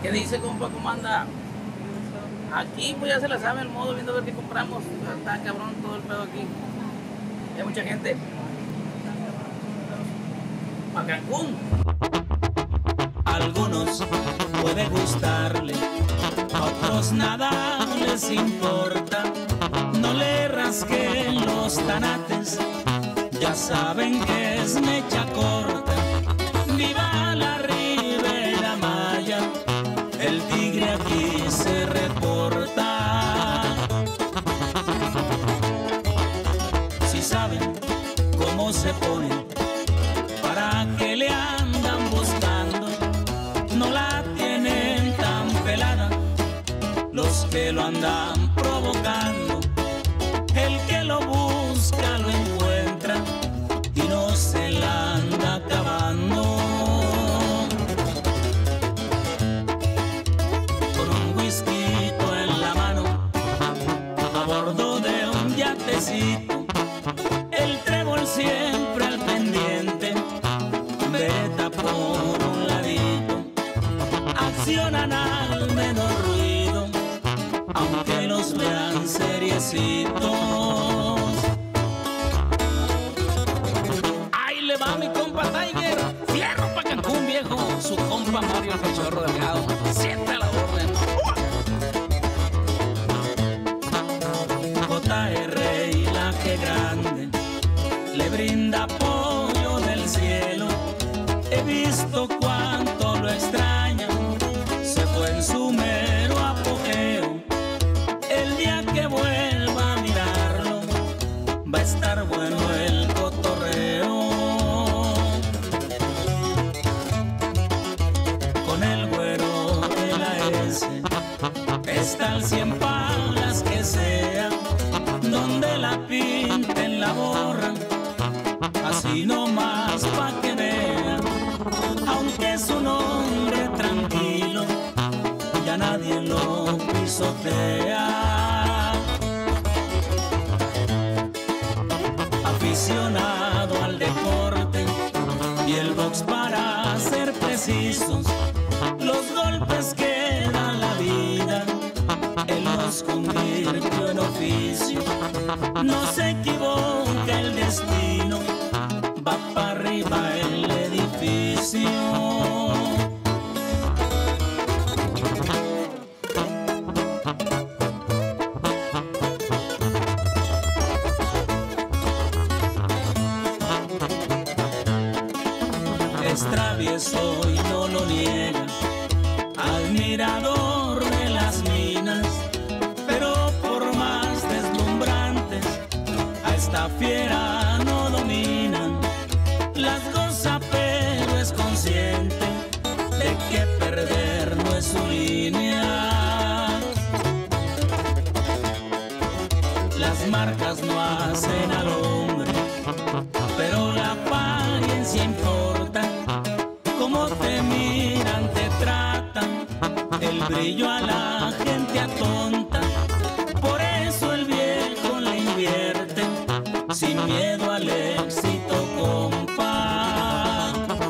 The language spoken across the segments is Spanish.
¿Qué dice, compa? ¿Cómo anda? Aquí pues ya se la sabe el modo, viendo a ver qué compramos. Está cabrón todo el pedo aquí. Hay mucha gente. Para Cancún. Algunos puede gustarle, a otros nada les importa. No le rasquen los tanates, ya saben que es mecha corta. Viva la Ribera Maya, el tigre aquí se reporta. Si saben cómo se ponen, para que le andan buscando, no la tienen tan pelada los que lo andan provocando. El que lo busca lo encuentra y no se la anda acabando. Con un whisky en la mano, a bordo de un yatecito, el trébol siempre al pendiente, veta por un ladito. Accionan al menor ruido, aunque los vean seriecitos. Ahí le va mi compa Tiger, fierro pa' Cancún, viejo. Su compa Mario el Cachorro Delgado, siente la orden. JR y la que grande le brinda apoyo del cielo. He visto cuánto lo extraña, se fue en su mero apogeo. El día que vuelva a mirarlo, va a estar bueno el cotorreo. Con el güero de la S está al 100 palas que sea, donde la pinten la borran, así nomás pa' que vean. Aunque es un hombre tranquilo, ya nadie lo pisotea. Aficionado al deporte y el box para ser precisos, los golpes que da la vida, él los convirtió en oficio. No se equivoca el destino, va para arriba el edificio. Es travieso y no lo niega, admirador de las minas, pero por más deslumbrantes a esta fiera no dominan. Las goza pero es consciente de que perder no es su línea. Las marcas no hacen al hombre, pero la apariencia importa. Cómo te miran, te tratan, el brillo a la gente atonta. Por eso el viejo le invierte, sin miedo al éxito, compa.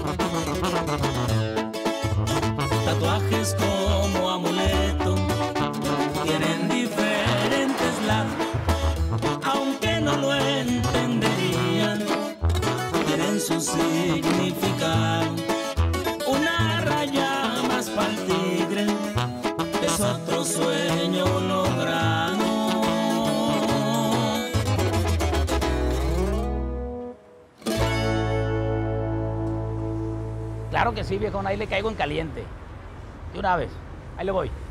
Tatuajes como amuleto tienen diferentes lados, aunque no lo entenderían, tienen su significado. Una raya más pa'l tigre es otro sueño logrado. Claro que sí, viejo, ahí le caigo en caliente. De una vez, ahí le voy.